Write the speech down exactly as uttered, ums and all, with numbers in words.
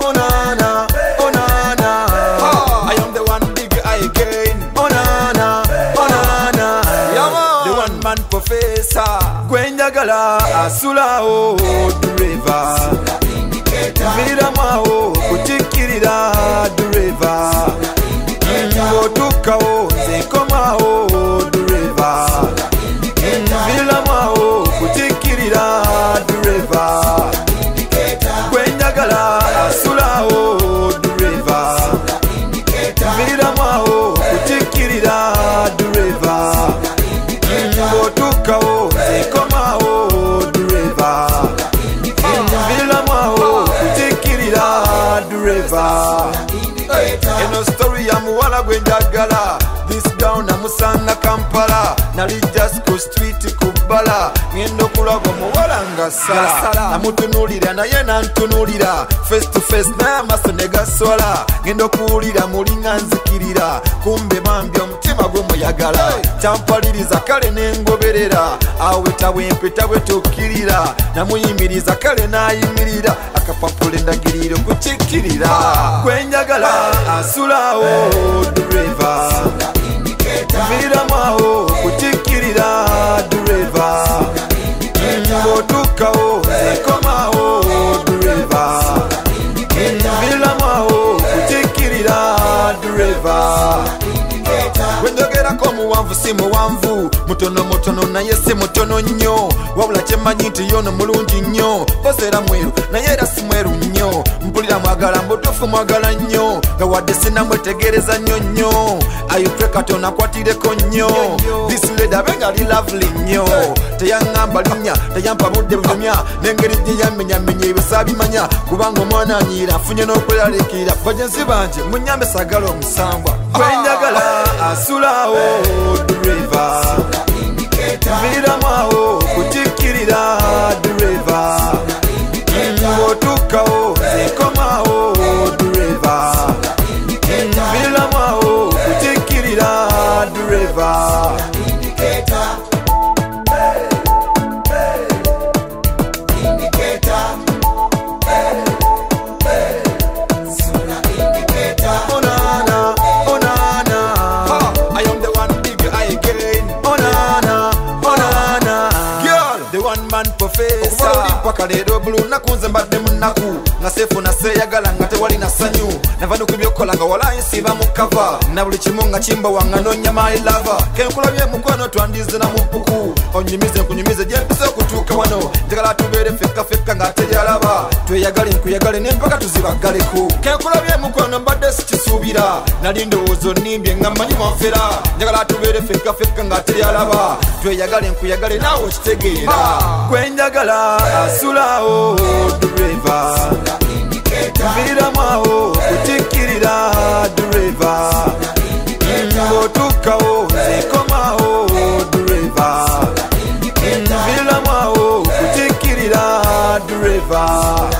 Oh na na, oh na na. I am the one big again. Oh na na, oh na na. The one man professor. Gwenjagala asula o driver. Mira mao kutikirira driver. Otuka o zekoma o driver. Mira mao kutikirira driver. Gwenjagala asula o driver. Mira mao kutikirira driver. Otuka o zekoma o driver. Mira mao kutikirira driver. Eno story ya muwala gwenjagala. This down amusanga Kampala. Nali just ku street kubala. Ngendo kulaba muwala nga sala. Namutunulira naye nantunulira. Face to face na amaso negaswala. Ngendo kuwulira mulinga nzikirira. Kumbe bambi omutima gw'omuyagala. Kyampaliriza kale nengoberera. Aweta bwempeta bwe tukkirira. Namuyimiriza kale nayimirira. Akapapula endagiriro kukikkirira. Gwenjagala asula o driver. Mira mao kutikirira driver. Otuka o zekoma o driver. Mira mao kutikirira driver. Wenjogera ko muwanvu si muwanvu. Mutono mutono naye si mutono nnyo. Wabula kyemanyi nti yono mulungi nnyo. Posera mweru naye era si mweru nnyo. Mpulira mwagala mbutuufu mwagala nnyo. Nga wadde sinamwetegereza nnyo nnyo. Ayitwe Katonda akwatireko nnyo. This lady abenga ali lovely nnyo. Teyaŋŋamba linnya teyampa budde bunyumya. N'engeri gye yamenyamenya ebisa bimanya. Kubanga omwana anyiira afunye n'okweraliikirira. Bagenzi banje munyambe sagala omusambwa. Gwenjagala asula o driver. Mira mao kutikirira driver. Otuka o zekoma o driver. Mira mao kutikirira driver. Pakalero bulu nakunze mbadde munaku nga sefu na seyagala nga tewali na sanyu nava nukubyokola nga wala insiba mu cover na buli kimu nga kimba wanga nonya my lover kenkulabye mukwano twandize na mupuku onyumize nkunyumize gyempise okutuuka wano njagala tubeere fekka fekka nga teyalaba tweyagale nkuyagale nempaka tuzibagaleku kenkulabye mukwano mbadde sikisuubira nali ndowoozo nimbye nga mmanyi mwanfera njagala tubeere fekka fekka nga teyalaba tweyagale nkuyagale naawe okitegeera gwenjagala asula o driver. Mira mao kutikirira driver. Otuka o zekoma o driver. Mira mao kutikirira driver.